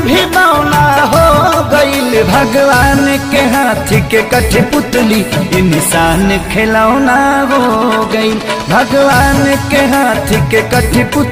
भी बौना हो गईल। भगवान के हाथ के कठपुतली इंसान खिलौना हो गई। भगवान के हाथ के कठपुतली